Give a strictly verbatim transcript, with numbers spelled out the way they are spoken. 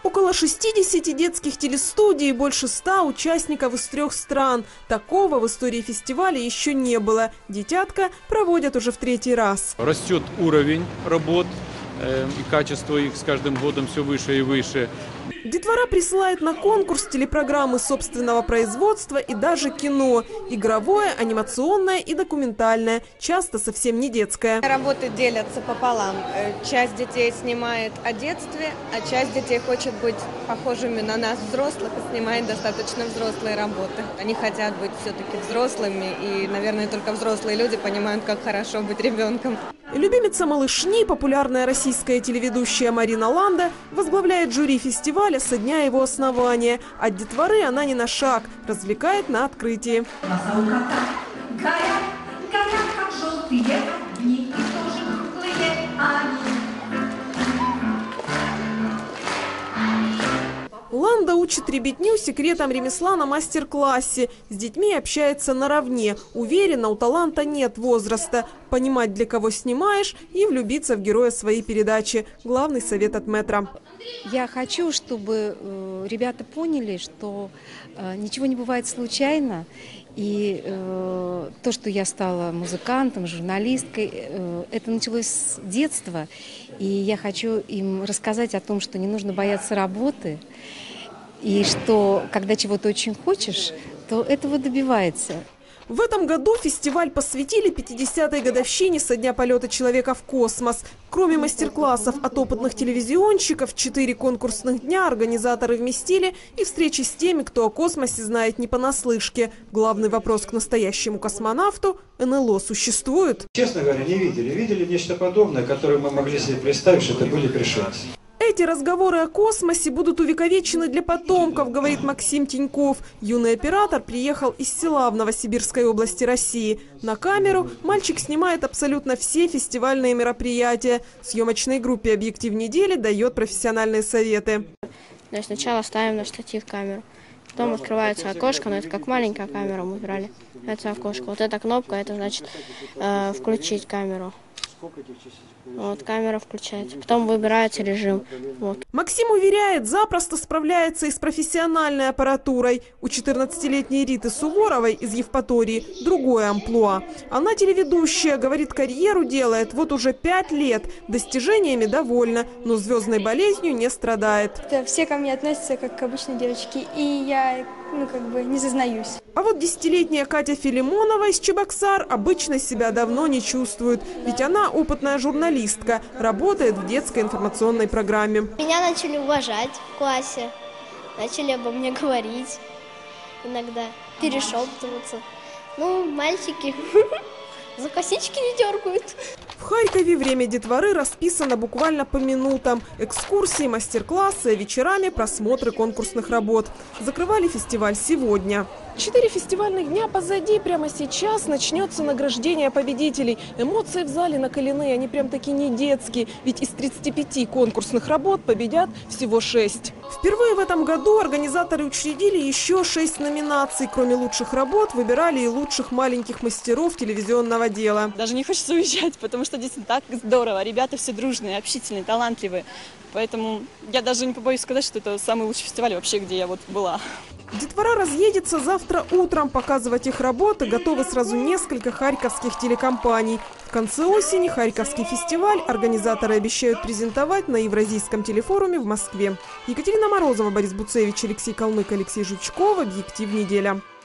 Около шестидесяти детских телестудий и больше ста участников из трех стран. Такого в истории фестиваля еще не было. «Детятко» проводят уже в третий раз. Растет уровень работ, э, и качество их с каждым годом все выше и выше. Детвора присылает на конкурс телепрограммы собственного производства и даже кино. Игровое, анимационное и документальное. Часто совсем не детское. Работы делятся пополам. Часть детей снимает о детстве, а часть детей хочет быть похожими на нас, взрослых, и снимает достаточно взрослые работы. Они хотят быть все-таки взрослыми, и, наверное, только взрослые люди понимают, как хорошо быть ребенком. Любимица малышни, популярная российская телеведущая Марина Ланда, возглавляет жюри фестиваля со дня его основания. От детворы она не на шаг, развлекает на открытии. Ланда учит ребятню секретам ремесла на мастер-классе. С детьми общается наравне. Уверена, у таланта нет возраста. Понимать, для кого снимаешь, и влюбиться в героя своей передачи. Главный совет от мэтра. Я хочу, чтобы э, ребята поняли, что э, ничего не бывает случайно. И э, то, что я стала музыкантом, журналисткой, э, это началось с детства. И я хочу им рассказать о том, что не нужно бояться работы. И что, когда чего-то очень хочешь, то этого добивается. В этом году фестиваль посвятили пятидесятой годовщине со дня полета человека в космос. Кроме мастер-классов от опытных телевизионщиков, четыре конкурсных дня организаторы вместили и встречи с теми, кто о космосе знает не понаслышке. Главный вопрос к настоящему космонавту – эн эл о существует? Честно говоря, не видели. Видели нечто подобное, которое мы могли себе представить, что это были пришельцы. Эти разговоры о космосе будут увековечены для потомков, говорит Максим Тиньков. Юный оператор приехал из села в Новосибирской области России. На камеру мальчик снимает абсолютно все фестивальные мероприятия. Съемочной группе «Объектив недели» дает профессиональные советы. То есть сначала ставим на штатив камеру, потом открывается окошко, но это как маленькая камера мы брали. Это окошко. Вот эта кнопка, это значит э, включить камеру. Вот, камера включается. Потом выбирается режим. Вот. Максим уверяет, запросто справляется и с профессиональной аппаратурой. У четырнадцатилетней Риты Суворовой из Евпатории другое амплуа. Она телеведущая, говорит, карьеру делает вот уже пять лет. Достижениями довольна, но звездной болезнью не страдает. Все ко мне относятся как к обычной девочке, и я, ну, как бы не зазнаюсь. А вот десятилетняя Катя Филимонова из Чебоксар обычно себя давно не чувствует. Ведь она опытная журналистка, работает в детской информационной программе. Меня начали уважать в классе, начали обо мне говорить иногда, перешептываться. Ну, мальчики за косички не дергают. В Харькове время детворы расписано буквально по минутам. Экскурсии, мастер-классы, вечерами просмотры конкурсных работ. Закрывали фестиваль сегодня. Четыре фестивальных дня позади. Прямо сейчас начнется награждение победителей. Эмоции в зале накалены, они прям таки не детские. Ведь из тридцати пяти конкурсных работ победят всего шесть. Впервые в этом году организаторы учредили еще шесть номинаций. Кроме лучших работ, выбирали и лучших маленьких мастеров телевизионного дела. Даже не хочется уезжать, потому что действительно так здорово. Ребята все дружные, общительные, талантливые. Поэтому я даже не побоюсь сказать, что это самый лучший фестиваль вообще, где я вот была. Детвора разъедется завтра утром. Показывать их работы готовы сразу несколько харьковских телекомпаний. В конце осени Харьковский фестиваль организаторы обещают презентовать на Евразийском телефоруме в Москве. Екатерина Морозова, Борис Буцевич, Алексей Калмык, Алексей Жучков. Объектив неделя.